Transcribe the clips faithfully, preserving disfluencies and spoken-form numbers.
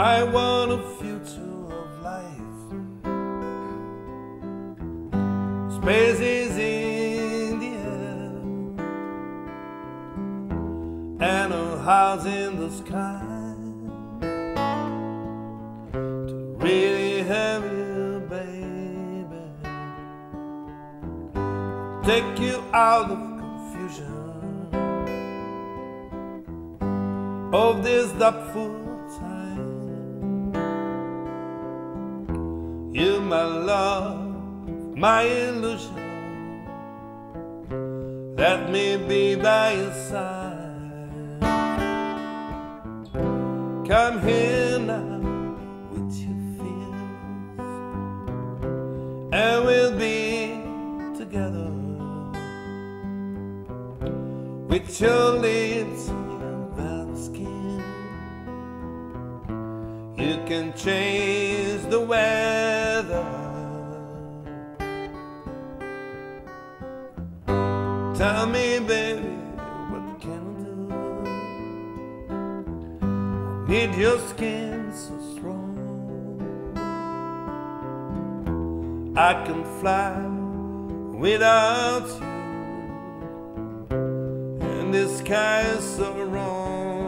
I want a future of life. Space is in the air and a house in the sky. To really have you, baby, take you out of confusion of this doubtful time. You, my love, my illusion, let me be by your side. Come here now with your fears, and we'll be together with your lips and your velvet skin. You can change the weather. Tell me, baby, what can I do? I need your skin so strong. I can fly without you, and the sky is so wrong.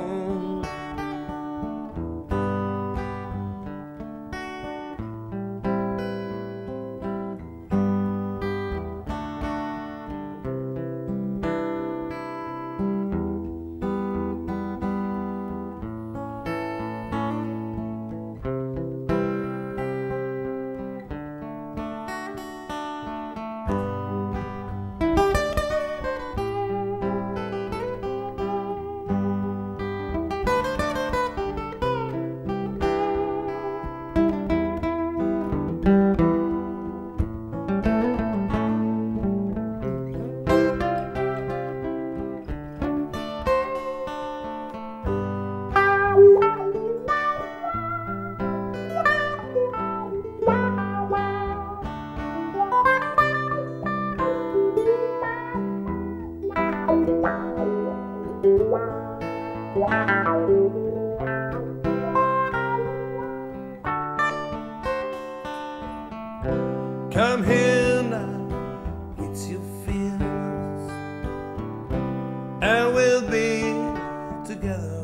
Come here now with your fears, and we'll be together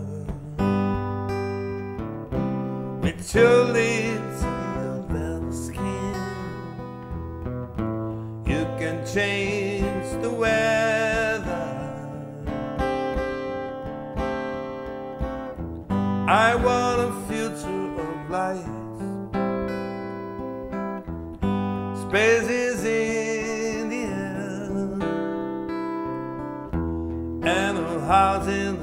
with your lips and your velvet skin. You can change the weather. I want a future of light. Space is in the air and a house in